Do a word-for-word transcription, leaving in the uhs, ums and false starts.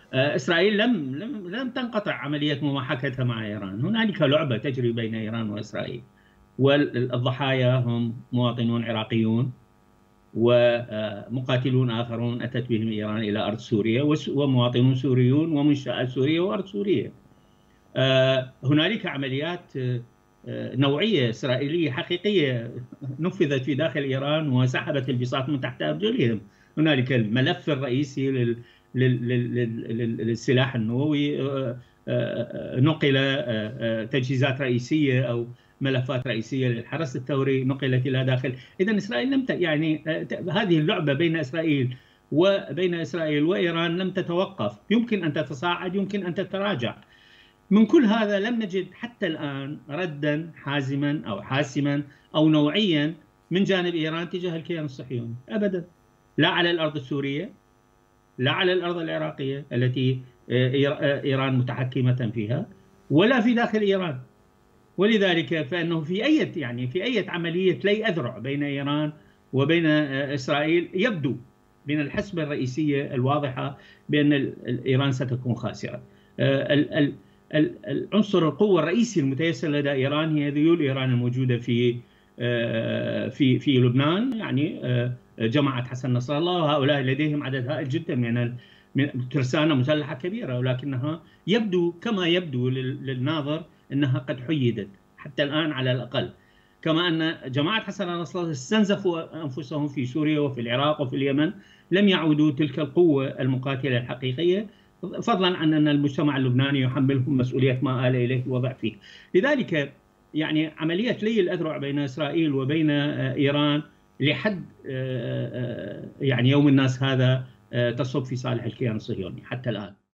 إسرائيل لم لم لم تنقطع عملية مماحكتها مع إيران. هنالك لعبة تجري بين إيران وإسرائيل، والضحايا هم مواطنون عراقيون ومقاتلون آخرون أتت بهم إيران إلى أرض سوريا، ومواطنون سوريون ومنشآت سورية وأرض سورية. هنالك عمليات نوعية إسرائيلية حقيقية نفذت في داخل إيران وسحبت البساط من تحت أرجلهم. هنالك الملف الرئيسي لل للسلاح النووي نقل، تجهيزات رئيسية أو ملفات رئيسية للحرس الثوري نقلت إلى داخل. إذن إسرائيل لم ت... يعني هذه اللعبة بين إسرائيل وبين إسرائيل وإيران لم تتوقف، يمكن أن تتصاعد يمكن أن تتراجع. من كل هذا لم نجد حتى الآن ردا حازما أو حاسما أو نوعيا من جانب إيران تجاه الكيان الصهيوني أبدا، لا على الأرض السورية، لا على الأرض العراقية التي إيران متحكمة فيها، ولا في داخل إيران. ولذلك فإنه في أي يعني في أي عملية لي أذرع بين إيران وبين إسرائيل يبدو من الحسبة الرئيسية الواضحة بأن إيران ستكون خاسرة. العنصر القوة الرئيسي المتيسر لدى إيران هي ذيول إيران الموجودة في في في لبنان، يعني جماعة حسن نصر الله، وهؤلاء لديهم عدد هائل جدا من من ترسانة مسلحة كبيرة، ولكنها يبدو كما يبدو للناظر أنها قد حيدت حتى الآن على الأقل، كما أن جماعة حسن نصر الله استنزفوا أنفسهم في سوريا وفي العراق وفي اليمن، لم يعودوا تلك القوة المقاتلة الحقيقية، فضلا عن أن المجتمع اللبناني يحملهم مسؤولية ما آل إليه الوضع فيه. لذلك يعني عملية لي الأذرع بين إسرائيل وبين إيران لحد يعني يوم الناس هذا تصب في صالح الكيان الصهيوني حتى الآن.